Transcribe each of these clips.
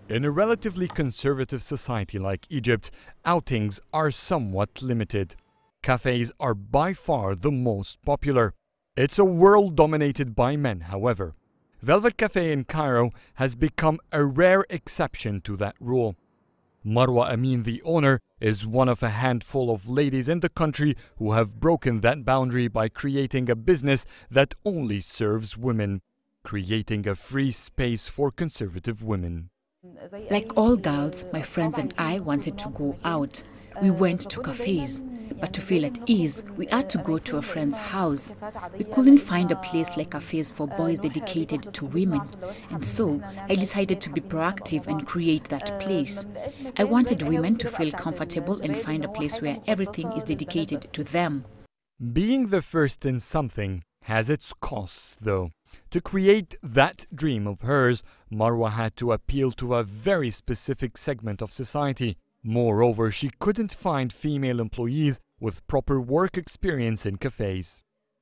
In a relatively conservative society like Egypt, outings are somewhat limited. Cafes are by far the most popular. It's a world dominated by men, however. Velvet Cafe in Cairo has become a rare exception to that rule. Marwa Amin, the owner, is one of a handful of ladies in the country who have broken that boundary by creating a business that only serves women, creating a free space for conservative women. Like all girls, my friends and I wanted to go out. We went to cafes, but to feel at ease, we had to go to a friend's house. We couldn't find a place like cafes for boys dedicated to women, and so I decided to be proactive and create that place. I wanted women to feel comfortable and find a place where everything is dedicated to them. Being the first in something has its costs, though. To create that dream of hers, Marwa had to appeal to a very specific segment of society. Moreover, she couldn't find female employees with proper work experience in cafes.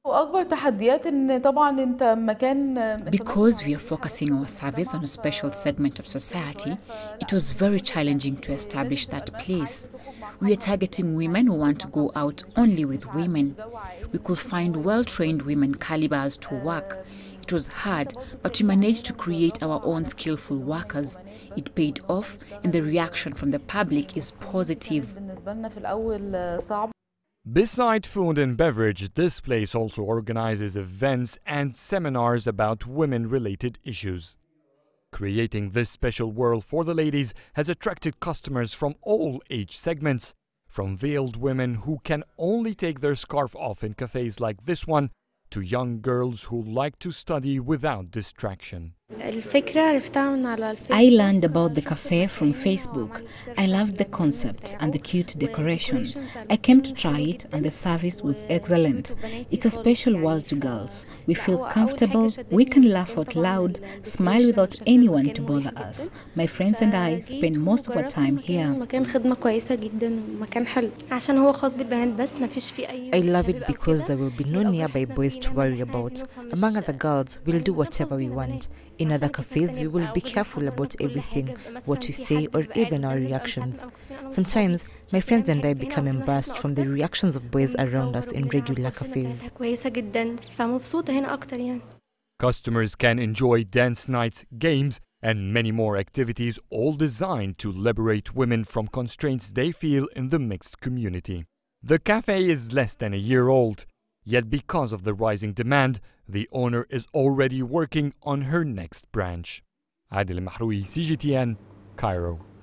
Because we are focusing our service on a special segment of society, it was very challenging to establish that place. We are targeting women who want to go out only with women. We could find well-trained women calibers to work. It was hard, but we managed to create our own skillful workers. It paid off, and the reaction from the public is positive. Beside food and beverage, this place also organizes events and seminars about women-related issues. Creating this special world for the ladies has attracted customers from all age segments, from veiled women who can only take their scarf off in cafes like this one, to young girls who like to study without distraction. I learned about the cafe from Facebook. I loved the concept and the cute decoration. I came to try it and the service was excellent. It's a special world to girls. We feel comfortable, we can laugh out loud, smile without anyone to bother us. My friends and I spend most of our time here. I love it because there will be no nearby boys to worry about. Among other girls, we'll do whatever we want. In other cafes, we will be careful about everything, what we say or even our reactions. Sometimes, my friends and I become embarrassed from the reactions of boys around us in regular cafes. Customers can enjoy dance nights, games, and many more activities, all designed to liberate women from constraints they feel in the mixed community. The cafe is less than a year old. Yet because of the rising demand, the owner is already working on her next branch. Adel el Mahrouky, CGTN, Cairo.